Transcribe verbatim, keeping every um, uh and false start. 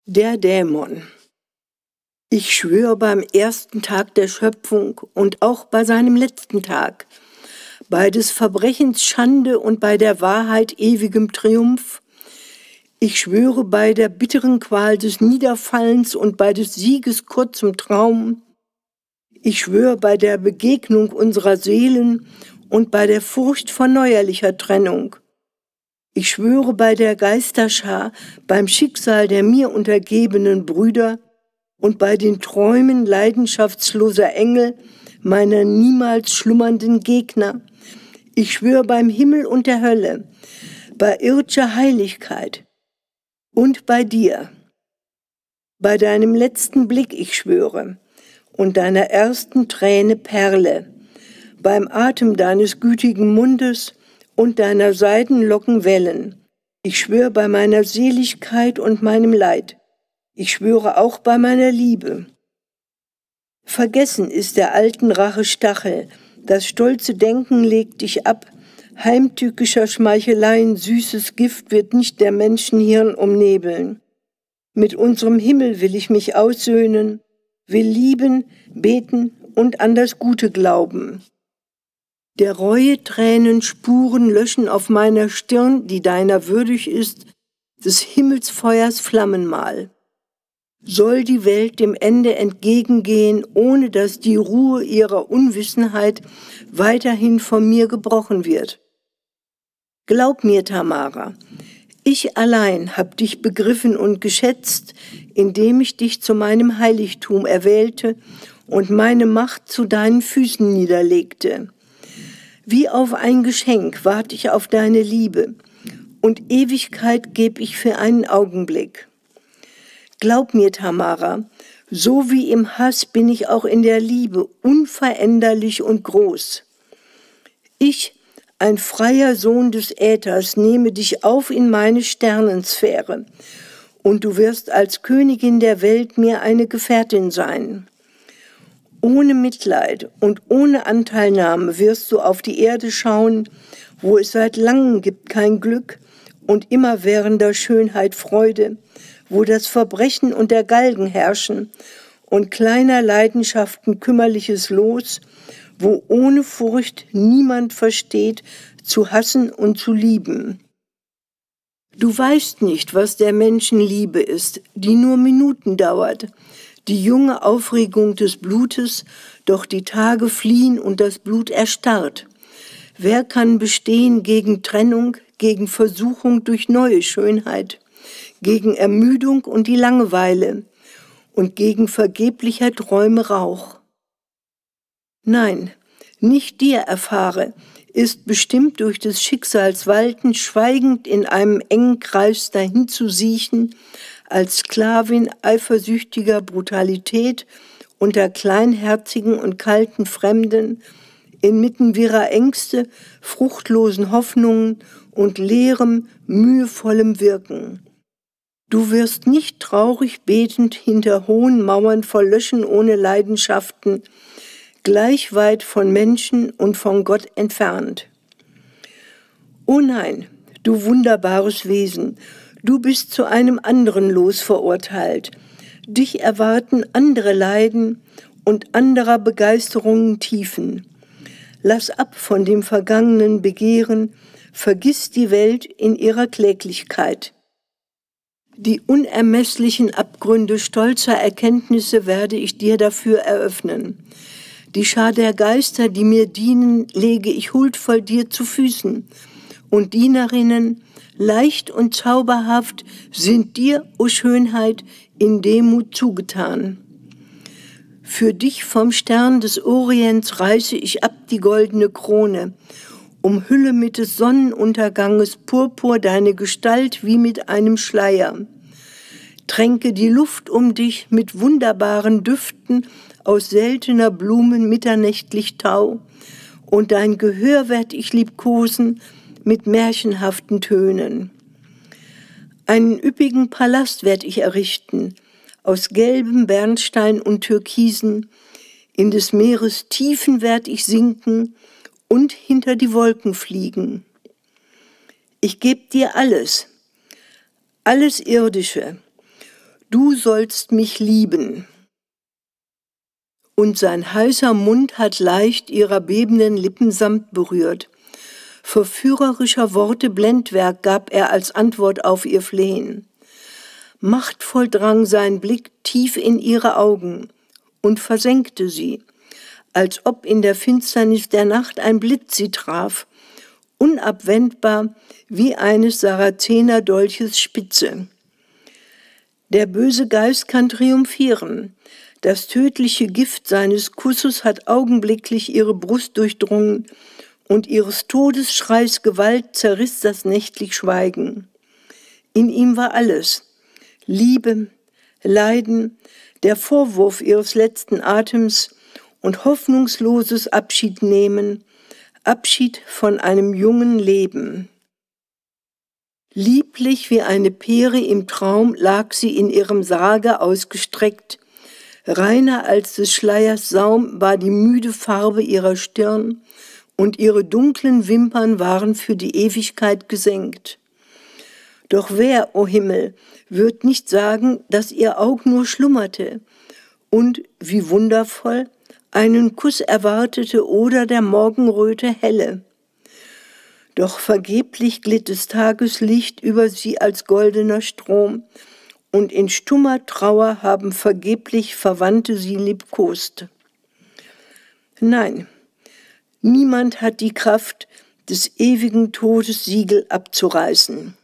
Der Dämon. Ich schwöre beim ersten Tag der Schöpfung und auch bei seinem letzten Tag, bei des Verbrechens Schande und bei der Wahrheit ewigem Triumph. Ich schwöre bei der bitteren Qual des Niederfallens und bei des Sieges kurzem Traum. Ich schwöre bei der Begegnung unserer Seelen und bei der Furcht vor neuerlicher Trennung. Ich schwöre bei der Geisterschar, beim Schicksal der mir untergebenen Brüder und bei den Träumen leidenschaftsloser Engel, meiner niemals schlummernden Gegner. Ich schwöre beim Himmel und der Hölle, bei irdischer Heiligkeit und bei dir. Bei deinem letzten Blick ich schwöre und deiner ersten Träne Perle, beim Atem deines gütigen Mundes und deiner Seidenlocken Wellen. Ich schwöre bei meiner Seligkeit und meinem Leid. Ich schwöre auch bei meiner Liebe. Vergessen ist der alten Rache Stachel, das stolze Denken legt dich ab, heimtückischer Schmeicheleien süßes Gift wird nicht der Menschenhirn umnebeln. Mit unserem Himmel will ich mich aussöhnen, will lieben, beten und an das Gute glauben. Der Reue Tränen Spuren löschen auf meiner Stirn, die deiner würdig ist, des Himmelsfeuers Flammenmal. Soll die Welt dem Ende entgegengehen, ohne dass die Ruhe ihrer Unwissenheit weiterhin von mir gebrochen wird. Glaub mir, Tamara, ich allein hab dich begriffen und geschätzt, indem ich dich zu meinem Heiligtum erwählte und meine Macht zu deinen Füßen niederlegte. Wie auf ein Geschenk wart ich auf deine Liebe, und Ewigkeit geb ich für einen Augenblick. Glaub mir, Tamara, so wie im Hass bin ich auch in der Liebe unveränderlich und groß. Ich, ein freier Sohn des Äthers, nehme dich auf in meine Sternensphäre, und du wirst als Königin der Welt mir eine Gefährtin sein. Ohne Mitleid und ohne Anteilnahme wirst du auf die Erde schauen, wo es seit langem gibt kein Glück und immerwährender Schönheit Freude, wo das Verbrechen und der Galgen herrschen und kleiner Leidenschaften kümmerliches Los, wo ohne Furcht niemand versteht, zu hassen und zu lieben. Du weißt nicht, was der Menschen Liebe ist, die nur Minuten dauert, die junge Aufregung des Blutes, doch die Tage fliehen und das Blut erstarrt. Wer kann bestehen gegen Trennung, gegen Versuchung durch neue Schönheit, gegen Ermüdung und die Langeweile und gegen vergeblicher Träume Rauch? Nein, nicht dir erfahre, ist bestimmt durch des Schicksals Walten schweigend in einem engen Kreis dahin zu siechen, als Sklavin eifersüchtiger Brutalität unter kleinherzigen und kalten Fremden, inmitten wirrer Ängste, fruchtlosen Hoffnungen und leerem, mühevollem Wirken. Du wirst nicht traurig betend hinter hohen Mauern verlöschen ohne Leidenschaften, gleich weit von Menschen und von Gott entfernt. O nein, du wunderbares Wesen, du bist zu einem anderen Los verurteilt. Dich erwarten andere Leiden und anderer Begeisterungen Tiefen. Lass ab von dem vergangenen Begehren, vergiss die Welt in ihrer Kläglichkeit. Die unermesslichen Abgründe stolzer Erkenntnisse werde ich dir dafür eröffnen. Die Schar der Geister, die mir dienen, lege ich huldvoll dir zu Füßen, und Dienerinnen, leicht und zauberhaft, sind dir, o Schönheit, in Demut zugetan. Für dich vom Stern des Orients reiße ich ab die goldene Krone, umhülle mit des Sonnenunterganges Purpur deine Gestalt wie mit einem Schleier. Tränke die Luft um dich mit wunderbaren Düften aus seltener Blumen mitternächtlich Tau, und dein Gehör werd ich liebkosen mit märchenhaften Tönen. Einen üppigen Palast werd ich errichten, aus gelbem Bernstein und Türkisen, in des Meeres Tiefen werd ich sinken und hinter die Wolken fliegen. Ich geb dir alles, alles Irdische. du sollst mich lieben. Und sein heißer Mund hat leicht ihrer bebenden Lippen Samt berührt. Verführerischer Worte Blendwerk gab er als Antwort auf ihr Flehen. Machtvoll drang sein Blick tief in ihre Augen und versenkte sie, als ob in der Finsternis der Nacht ein Blitz sie traf, unabwendbar wie eines Sarazenerdolches Spitze. Der böse Geist kann triumphieren. Das tödliche Gift seines Kusses hat augenblicklich ihre Brust durchdrungen, und ihres Todesschreis Gewalt zerriss das nächtlich Schweigen. In ihm war alles: Liebe, Leiden, der Vorwurf ihres letzten Atems und hoffnungsloses Abschiednehmen, Abschied von einem jungen Leben. Lieblich wie eine Peri im Traum lag sie in ihrem Sarge ausgestreckt. Reiner als des Schleiers Saum war die müde Farbe ihrer Stirn, und ihre dunklen Wimpern waren für die Ewigkeit gesenkt. Doch wer, o Himmel, wird nicht sagen, dass ihr Aug nur schlummerte und, wie wundervoll, einen Kuss erwartete oder der Morgenröte helle. Doch vergeblich glitt des Tageslicht über sie als goldener Strom, und in stummer Trauer haben vergeblich Verwandte sie liebkost. Nein, niemand hat die Kraft, des ewigen Todes Siegel abzureißen.